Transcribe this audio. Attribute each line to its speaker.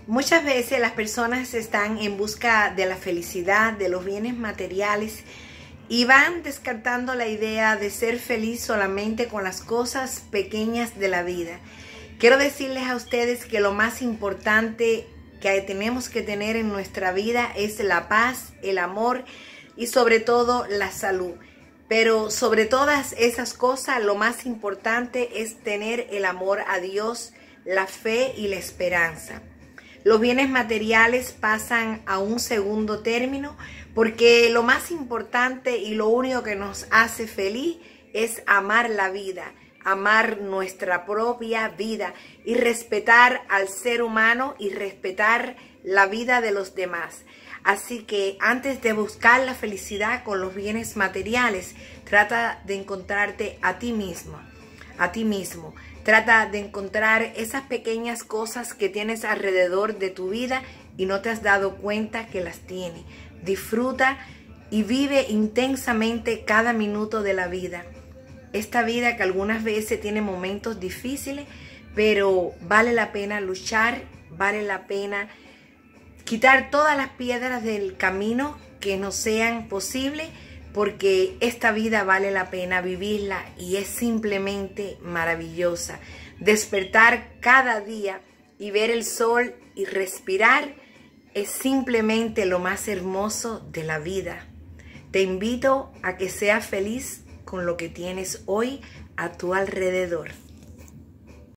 Speaker 1: Muchas veces las personas están en busca de la felicidad, de los bienes materiales y van descartando la idea de ser feliz solamente con las cosas pequeñas de la vida. Quiero decirles a ustedes que lo más importante que tenemos que tener en nuestra vida es la paz, el amor y sobre todo la salud. Pero sobre todas esas cosas, lo más importante es tener el amor a Dios, la fe y la esperanza. Los bienes materiales pasan a un segundo término porque lo más importante y lo único que nos hace feliz es amar la vida, amar nuestra propia vida y respetar al ser humano y respetar la vida de los demás. Así que antes de buscar la felicidad con los bienes materiales, trata de encontrarte a ti mismo, a ti mismo. Trata de encontrar esas pequeñas cosas que tienes alrededor de tu vida y no te has dado cuenta que las tienes. Disfruta y vive intensamente cada minuto de la vida. Esta vida que algunas veces tiene momentos difíciles, pero vale la pena luchar, vale la pena quitar todas las piedras del camino que no sean posibles, porque esta vida vale la pena vivirla y es simplemente maravillosa. Despertar cada día y ver el sol y respirar es simplemente lo más hermoso de la vida. Te invito a que seas feliz con lo que tienes hoy a tu alrededor.